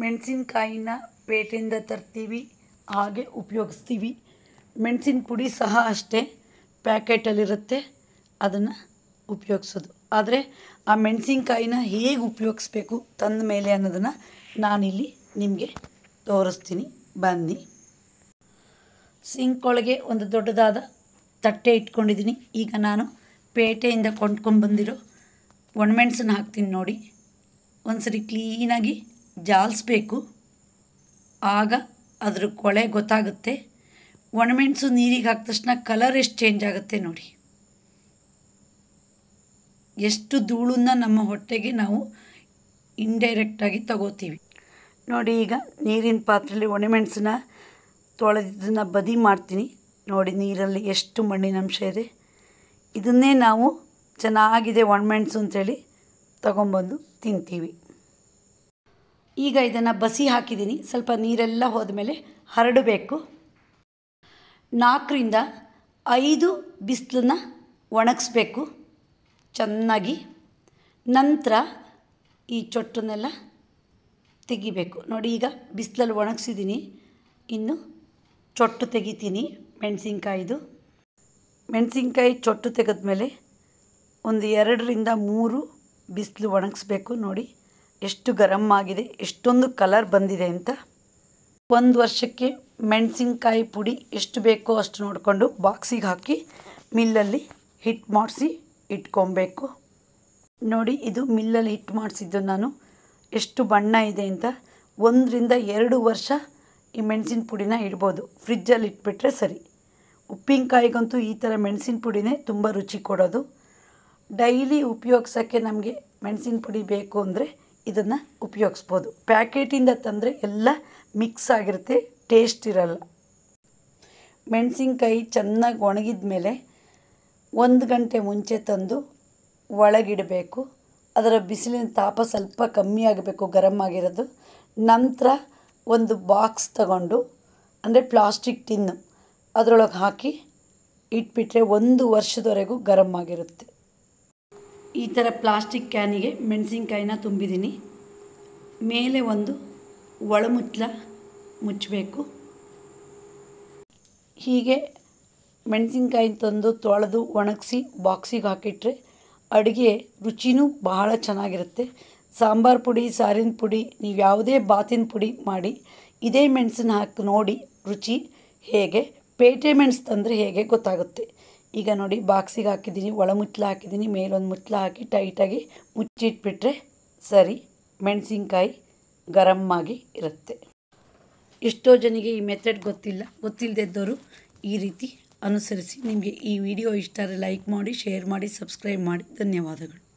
ಮೆಣಸಿನಕಾಯಿನ ಪೇಟೆಯಿಂದ ತರ್ತೀವಿ, ಹಾಗೆ ಉಪಯೋಗಿಸ್ತೀವಿ. ಮೆಣಸಿನ ಪುಡಿ ಸಹ ಅಷ್ಟೇ, ಪ್ಯಾಕೆಟಲ್ಲಿರುತ್ತೆ, ಅದನ್ನು ಉಪಯೋಗಿಸೋದು. ಆದರೆ ಆ ಮೆಣಸಿನ್ಕಾಯಿನ ಹೇಗೆ ಉಪಯೋಗಿಸ್ಬೇಕು ತಂದ ಮೇಲೆ ಅನ್ನೋದನ್ನು ನಾನಿಲ್ಲಿ ನಿಮಗೆ ತೋರಿಸ್ತೀನಿ, ಬನ್ನಿ. ಸಿಂಕ್ ಒಳಗೆ ಒಂದು ದೊಡ್ಡದಾದ ತಟ್ಟೆ ಇಟ್ಕೊಂಡಿದ್ದೀನಿ. ಈಗ ನಾನು ಪೇಟೆಯಿಂದ ಕೊಂಡ್ಕೊಂಡ್ಬಂದಿರೋ ಒಣಮೆಣಸನ್ನು ಹಾಕ್ತೀನಿ ನೋಡಿ. ಒಂದು ಸರಿ ಕ್ಲೀನಾಗಿ ಜಾಲಿಸ್ಬೇಕು, ಆಗ ಅದ್ರ ಕೊಳೆ ಗೊತ್ತಾಗುತ್ತೆ. ಒಣಮೆಣಸು ನೀರಿಗೆ ಹಾಕಿದ ತಕ್ಷಣ ಕಲರ್ ಎಷ್ಟು ಚೇಂಜ್ ಆಗುತ್ತೆ ನೋಡಿ. ಎಷ್ಟು ಧೂಳನ್ನು ನಮ್ಮ ಹೊಟ್ಟೆಗೆ ನಾವು ಇಂಡೈರೆಕ್ಟಾಗಿ ತಗೋತೀವಿ ನೋಡಿ. ಈಗ ನೀರಿನ ಪಾತ್ರೆಯಲ್ಲಿ ಒಣಮೆಣಸನ್ನ ತೊಳೆದಿದ್ದನ್ನು ಬದಿ ಮಾಡ್ತೀನಿ ನೋಡಿ. ನೀರಲ್ಲಿ ಎಷ್ಟು ಮಣ್ಣಿನಂಶ ಇದೆ. ಇದನ್ನೇ ನಾವು ಚೆನ್ನಾಗಿದೆ ಒಣಮೆಣಸು ಅಂಥೇಳಿ ತಗೊಂಬಂದು ತಿಂತೀವಿ. ಈಗ ಇದನ್ನು ಬಸಿ ಹಾಕಿದ್ದೀನಿ. ಸ್ವಲ್ಪ ನೀರೆಲ್ಲ ಹೋದ್ಮೇಲೆ ಹರಡಬೇಕು. 4ರಿಂದ 5 ಬಿಸಿಲನ್ನ ಒಣಗಿಸ್ಬೇಕು ಚೆನ್ನಾಗಿ. ನಂತರ ಈ ಚೊಟ್ಟನ್ನೆಲ್ಲ ತೆಗಿಬೇಕು ನೋಡಿ. ಈಗ ಬಿಸಿಲಲ್ಲಿ ಒಣಗಿಸಿದ್ದೀನಿ, ಇನ್ನು ಚೊಟ್ಟು ತೆಗಿತೀನಿ ಮೆಣಸಿನ್ಕಾಯಿದು. ಮೆಣಸಿನ್ಕಾಯಿ ಚೊಟ್ಟು ತೆಗೆದ್ಮೇಲೆ ಒಂದು 2ರಿಂದ 3 ಬಿಸಿಲು ಒಣಗಿಸ್ಬೇಕು ನೋಡಿ. ಎಷ್ಟು ಗರಮ್ ಆಗಿದೆ, ಎಷ್ಟೊಂದು ಕಲರ್ ಬಂದಿದೆ ಅಂತ. 1 ವರ್ಷಕ್ಕೆ ಮೆಣಸಿನ್ಕಾಯಿ ಪುಡಿ ಎಷ್ಟು ಬೇಕೋ ಅಷ್ಟು ನೋಡಿಕೊಂಡು ಬಾಕ್ಸಿಗೆ ಹಾಕಿ ಮಿಲ್ಲಲ್ಲಿ ಹಿಟ್ ಮಾಡಿಸಿ ಇಟ್ಕೊಬೇಕು ನೋಡಿ. ಇದು ಮಿಲ್ಲಲ್ಲಿ ಹಿಟ್ ಮಾಡಿಸಿದ್ದು ನಾನು. ಎಷ್ಟು ಬಣ್ಣ ಇದೆ ಅಂತ. 1ರಿಂದ 2 ವರ್ಷ ಈ ಮೆಣಸಿನ ಪುಡಿನ ಇಡ್ಬೋದು, ಫ್ರಿಜ್ಜಲ್ಲಿ ಇಟ್ಬಿಟ್ರೆ ಸರಿ. ಉಪ್ಪಿನಕಾಯಿಗಂತೂ ಈ ಥರ ಮೆಣಸಿನ ಪುಡಿನೇ ತುಂಬ ರುಚಿ ಕೊಡೋದು. ಡೈಲಿ ಉಪಯೋಗಿಸೋಕ್ಕೆ ನಮಗೆ ಮೆಣಸಿನ ಪುಡಿ ಬೇಕು ಅಂದರೆ ಇದನ್ನು ಉಪಯೋಗಿಸ್ಬೋದು. ಪ್ಯಾಕೆಟಿಂದ ತಂದರೆ ಎಲ್ಲ ಮಿಕ್ಸ್ ಆಗಿರುತ್ತೆ, ಟೇಸ್ಟ್ ಇರಲ್ಲ. ಮೆಣಸಿನ್ಕಾಯಿ ಚೆನ್ನಾಗಿ ಒಣಗಿದ ಮೇಲೆ 1 ಗಂಟೆ ಮುಂಚೆ ತಂದು ಒಳಗಿಡಬೇಕು. ಅದರ ಬಿಸಿಲಿನ ತಾಪ ಸ್ವಲ್ಪ ಕಮ್ಮಿ ಆಗಬೇಕು, ಗರಮ್ ಆಗಿರೋದು. ನಂತರ ಒಂದು ಬಾಕ್ಸ್ ತಗೊಂಡು, ಅಂದರೆ ಪ್ಲಾಸ್ಟಿಕ್ ಟಿನ್ನು, ಅದರೊಳಗೆ ಹಾಕಿ ಇಟ್ಬಿಟ್ರೆ 1 ವರ್ಷದವರೆಗೂ ಗರಮ್ ಆಗಿರುತ್ತೆ. ಈ ಥರ ಪ್ಲಾಸ್ಟಿಕ್ ಕ್ಯಾನಿಗೆ ಮೆಣಸಿನ್ಕಾಯಿನ ತುಂಬಿದ್ದೀನಿ. ಮೇಲೆ ಒಂದು ಒಳಮುಚ್ಚಳ ಮುಚ್ಚಬೇಕು. ಹೀಗೆ ಮೆಣಸಿನ್ಕಾಯಿ ತಂದು ತೊಳೆದು ಒಣಗಿಸಿ ಬಾಕ್ಸಿಗೆ ಹಾಕಿಟ್ರೆ ಅಡುಗೆ ರುಚಿನೂ ಬಹಳ ಚೆನ್ನಾಗಿರುತ್ತೆ. ಸಾಂಬಾರು ಪುಡಿ, ಸಾರಿನ ಪುಡಿ, ನೀವು ಯಾವುದೇ ಬಾತಿನ ಪುಡಿ ಮಾಡಿ ಇದೇ ಮೆಣಸನ್ನ ಹಾಕಿ ನೋಡಿ ರುಚಿ ಹೇಗೆ. ಪೇಟೆ ಮೆಣಸು ತಂದರೆ ಹೇಗೆ ಗೊತ್ತಾಗುತ್ತೆ. ಈಗ ನೋಡಿ ಬಾಕ್ಸಿಗೆ ಹಾಕಿದ್ದೀನಿ, ಒಳಮುಚ್ಚಳ ಹಾಕಿದ್ದೀನಿ, ಮೇಲೊಂದು ಮುಚ್ಚಳ ಹಾಕಿ ಟೈಟಾಗಿ ಮುಚ್ಚಿಟ್ಬಿಟ್ರೆ ಸರಿ. ಮೆಣಸಿನ್ಕಾಯಿ ಗರಮ್ಮಾಗಿ ಇರುತ್ತೆ. ಎಷ್ಟೋ ಜನಕ್ಕೆ ಈ ಮೆಥಡ್ ಗೊತ್ತಿಲ್ಲದೆ ಇದ್ದವರು ಈ ರೀತಿ ಅನುಸರಿಸಿ. ನಿಮಗೆ ಈ ವಿಡಿಯೋ ಇಷ್ಟ ಆದರೆ ಲೈಕ್ ಮಾಡಿ, ಶೇರ್ ಮಾಡಿ, ಸಬ್ಸ್ಕ್ರೈಬ್ ಮಾಡಿ. ಧನ್ಯವಾದಗಳು.